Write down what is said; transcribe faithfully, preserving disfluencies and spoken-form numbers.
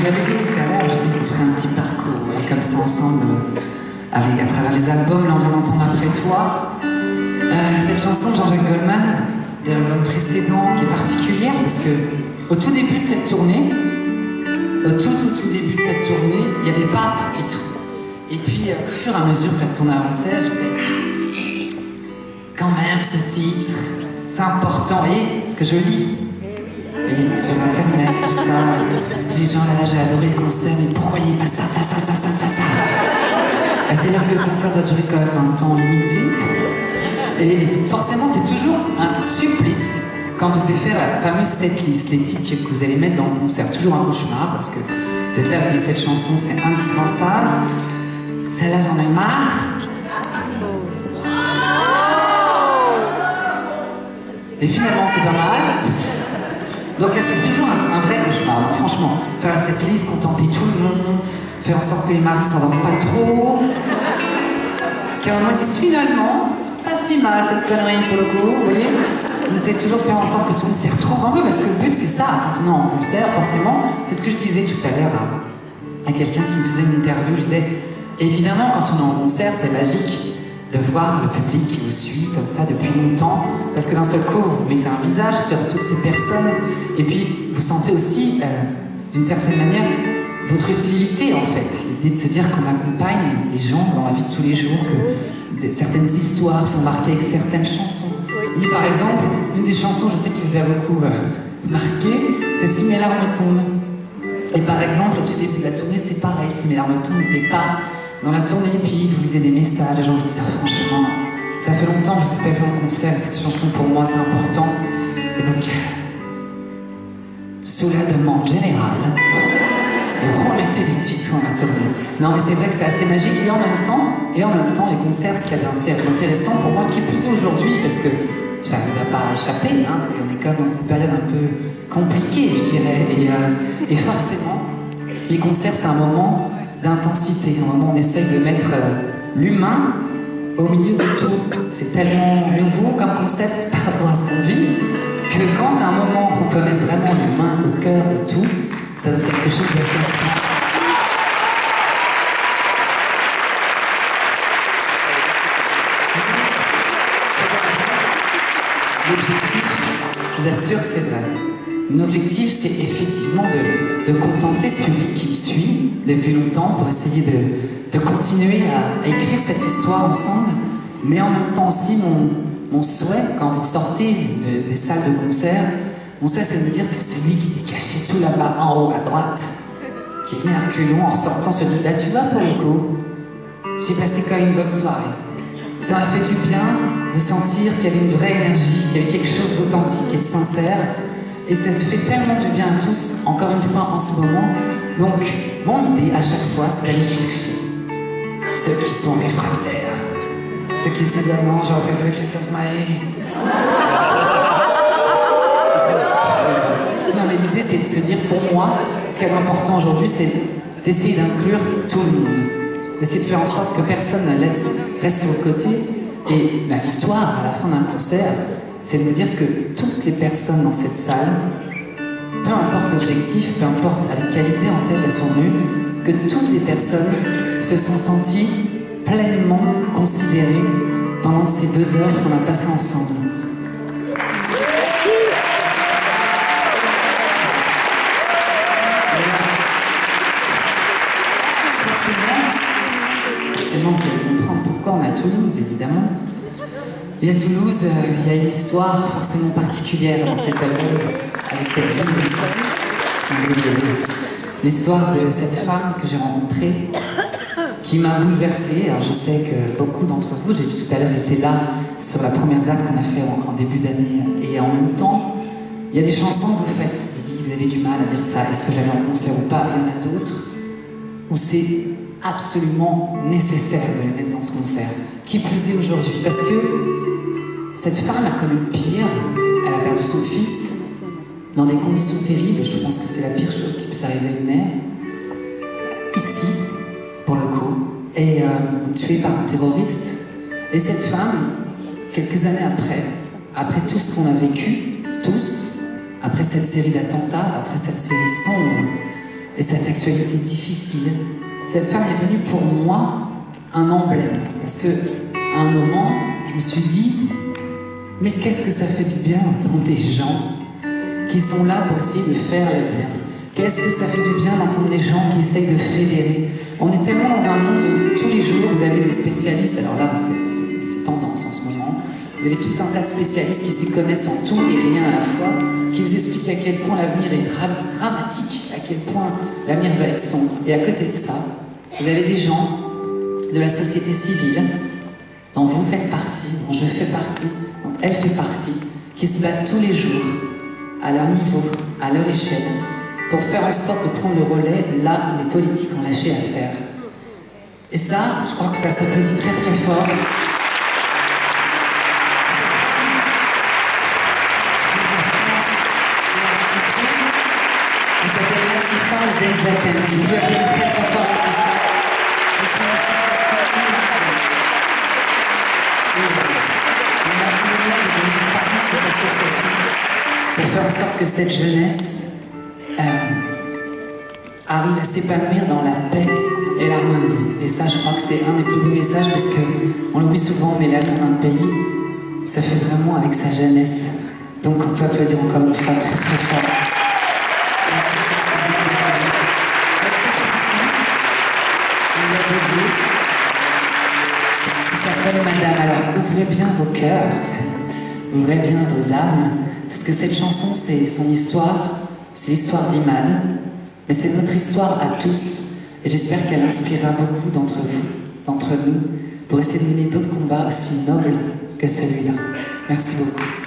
l'avais dit tout à l'heure, j'ai dit qu'on ferait un petit parcours, et comme ça ensemble, avec, à travers les albums, là on vient d'entendre Après toi. Euh, cette chanson de Jean-Jacques Goldman, de l'album précédent, qui est particulière, parce que au tout début de cette tournée, au tout tout tout début de cette tournée, il n'y avait pas ce titre. Et puis, au fur et à mesure que la tournée avançait, je disais, ah, quand même ce titre, c'est important. Et ce que je lis, et sur internet, tout ça, je dis genre là, là j'ai adoré le concert, mais pourquoi il n'y a pas ça, ça, ça, ça, ça, ça, ça. C'est-à-dire que le concert doit durer quand même un temps limité. Et, et donc forcément, c'est toujours un supplice quand vous devez faire la fameuse setlist, les titres que vous allez mettre dans le concert. Toujours un cauchemar, parce que c'est là que cette chanson, c'est indispensable. Celle-là, j'en ai marre. Et finalement, c'est pas mal. Donc c'est toujours un, un vrai cauchemar. Donc franchement, faire cette liste, contenter tout le monde, faire en sorte que les maris s'endorment pas trop. Qu'à un moment, ils disent finalement, pas si mal cette connerie pour le coup, vous voyez. Mais c'est toujours faire en sorte que tout le monde s'y retrouve un peu, parce que le but c'est ça, quand on est en concert, forcément, c'est ce que je disais tout à l'heure à, à quelqu'un qui me faisait une interview, je disais, évidemment quand on est en concert, c'est magique de voir le public qui vous suit comme ça depuis longtemps, parce que d'un seul coup, vous mettez un visage sur toutes ces personnes, et puis vous sentez aussi, euh, d'une certaine manière, votre utilité en fait. L'idée de se dire qu'on accompagne les gens dans la vie de tous les jours, que des, certaines histoires sont marquées avec certaines chansons. Et par exemple, une des chansons, je sais qui vous a beaucoup euh, marqué, c'est Si mes larmes tombent. Et par exemple, au tout début de la tournée, c'est pareil, Si mes larmes tombent n'était pas dans la tournée, puis vous lisez des messages, les gens vous disent ah, franchement, ça fait longtemps que je ne suis pas vu en concert, cette chanson pour moi c'est important. Et donc, sous la demande générale, vous remettez les titres dans la tournée. Non mais c'est vrai que c'est assez magique, et en même temps, et en même temps les concerts, ce qui est assez intéressant pour moi, qui plus est aujourd'hui, parce que ça ne vous a pas échappé, hein, on est quand même dans une période un peu compliquée, je dirais, et, euh, et forcément, les concerts c'est un moment d'intensité, un moment où on essaye de mettre euh, l'humain au milieu de tout. C'est tellement nouveau comme concept par rapport à ce qu'on vit, que quand à un moment on peut mettre vraiment l'humain au cœur de tout, ça donne quelque chose d'assez important. L'objectif, je vous assure que c'est vrai. Mon objectif, c'est effectivement de, de contenter ce public qui me suit depuis longtemps pour essayer de, de continuer à, à écrire cette histoire ensemble, mais en même temps aussi mon, mon souhait, quand vous sortez de, des salles de concert, mon souhait c'est de me dire que celui qui était caché tout là-bas en haut à droite, qui venait à reculons en sortant, se dit là tu vois pour le coup, j'ai passé quand même une bonne soirée. Ça m'a fait du bien de sentir qu'il y avait une vraie énergie, qu'il y avait quelque chose d'authentique et de sincère. Et ça te fait tellement du bien à tous, encore une fois en ce moment. Donc, mon idée à chaque fois, c'est d'aller chercher ceux qui sont réfractaires, ceux qui se disent ah non, j'aurais préféré Christophe Maé. Non, mais l'idée, c'est de se dire, pour moi, ce qui est important aujourd'hui, c'est d'essayer d'inclure tout le monde, d'essayer de faire en sorte que personne ne laisse reste sur le côté. Et la victoire à la fin d'un concert, c'est de me dire que toutes les personnes dans cette salle, peu importe l'objectif, peu importe à quelle idée en tête elles sont venues, que toutes les personnes se sont senties pleinement considérées pendant ces deux heures qu'on a passées ensemble. Forcément, vous allez comprendre pourquoi on est à Toulouse, évidemment. Et à Toulouse, euh, il y a une histoire forcément particulière dans cet album, avec cette ville. L'histoire de cette femme que j'ai rencontrée, qui m'a bouleversée. Alors je sais que beaucoup d'entre vous, j'ai vu tout à l'heure, étaient là sur la première date qu'on a fait en, en début d'année. Et en même temps, il y a des chansons que vous faites. Vous dites, vous avez du mal à dire ça, est-ce que j'allais en concert ou pas? Il y en a d'autres où c'est absolument nécessaire de les mettre dans ce concert. Qui plus est aujourd'hui, parce que cette femme a connu le pire, elle a perdu son fils dans des conditions terribles, et je pense que c'est la pire chose qui puisse arriver à une mère, ici, pour le coup, et euh, tuée par un terroriste. Et cette femme, quelques années après, après tout ce qu'on a vécu, tous, après cette série d'attentats, après cette série sombre, et cette actualité difficile, cette femme est venue pour moi un emblème. Parce que à un moment, je me suis dit, mais qu'est-ce que ça fait du bien d'entendre des gens qui sont là pour essayer de faire le bien. Qu'est-ce que ça fait du bien d'entendre des gens qui essayent de fédérer. On est tellement dans un monde où tous les jours vous avez des spécialistes, alors là c'est tendance en ce moment, vous avez tout un tas de spécialistes qui s'y connaissent en tout et rien à la fois, qui vous expliquent à quel point l'avenir est dra dramatique, à quel point l'avenir va être sombre. Et à côté de ça, vous avez des gens de la société civile, dont vous faites partie, dont je fais partie, dont elle fait partie, qui se battent tous les jours, à leur niveau, à leur échelle, pour faire en sorte de prendre le relais là où les politiques ont lâché à faire. Et ça, je crois que ça s'applaudit très très fort. Et ça s'appelle Latifa Benzaken. Vous pouvez applaudir très très fort Latifa. Pour faire en sorte que cette jeunesse euh, arrive à s'épanouir dans la paix et l'harmonie. Et ça, je crois que c'est un des plus beaux messages parce qu'on l'oublie souvent, mais l'avenir d'un pays se fait vraiment avec sa jeunesse. Donc on peut applaudir encore une fois très très fort. Qui s'appelle Madame. Alors ouvrez bien vos cœurs, ouvrez bien vos âmes. Parce que cette chanson, c'est son histoire, c'est l'histoire d'Imad, mais c'est notre histoire à tous. Et j'espère qu'elle inspirera beaucoup d'entre vous, d'entre nous, pour essayer de mener d'autres combats aussi nobles que celui-là. Merci beaucoup.